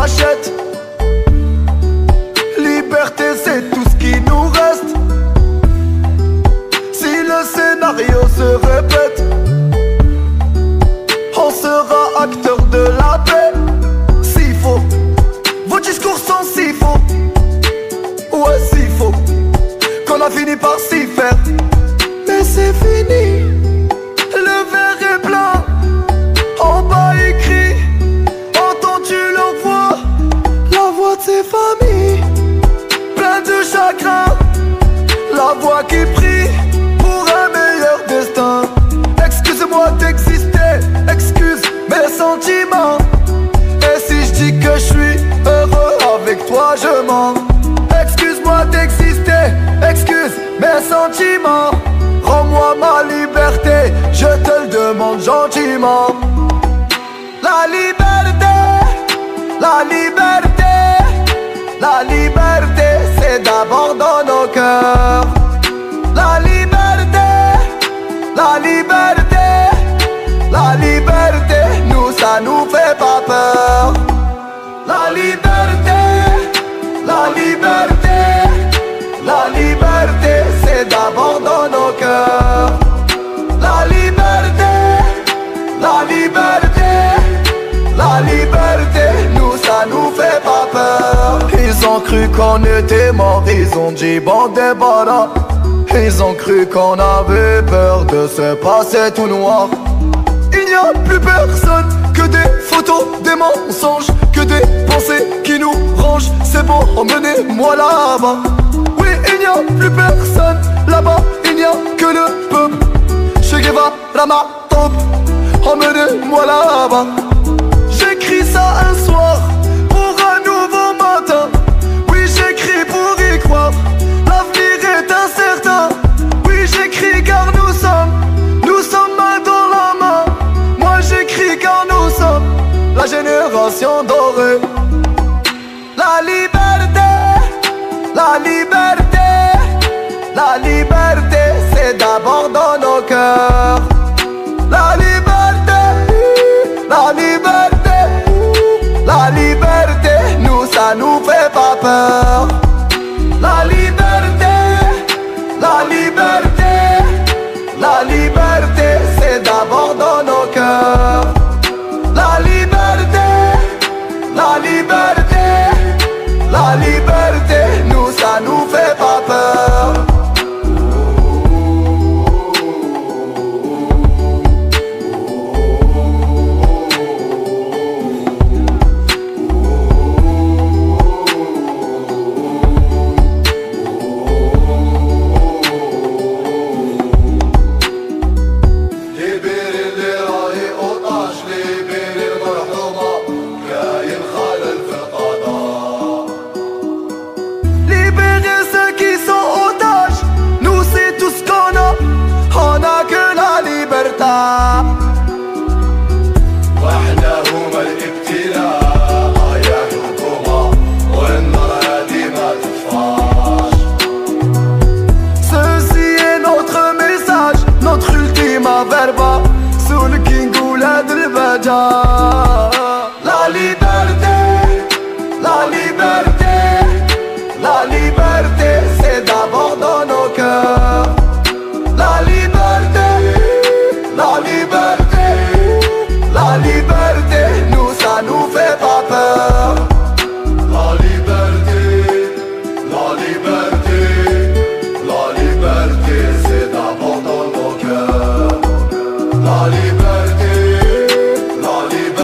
achète. Liberté, c'est tout ce qui nous reste. Si le scénario se répète, on sera acteur de la paix. S'il faut, vos discours sont si faux. Ouais, si faux, qu'on a fini par s'y faire. Mais c'est fini, le verre est plein. En bas écrit, entends-tu leur voix? La voix de ses familles, plein de chagrin. La voix qui prie pour un meilleur destin. Excuse-moi d'exister, excuse mes sentiments. Et si je dis que je suis heureux avec toi, je mens. Excuse-moi d'exister, excuse mes sentiments. Rends-moi ma liberté, je te le demande gentiment. La liberté, la liberté, la liberté, c'est d'abord dans nos cœurs. La liberté, la liberté, la liberté, nous ça nous fait pas peur. La liberté, la liberté, la liberté, c'est d'abord dans nos cœurs. La liberté, la liberté, la liberté, nous ça nous fait pas peur. Ils ont cru qu'on était morts, ils ont dit bon débarras. Ils ont cru qu'on avait peur de se passer tout noir. Il n'y a plus personne, que des photos, des mensonges, que des pensées qui nous rangent. C'est bon, emmenez-moi là-bas. Oui, il n'y a plus personne là-bas, il n'y a que le peuple. Che Guevara ma top, emmenez-moi là-bas. J'écris ça un soir pour un nouveau matin.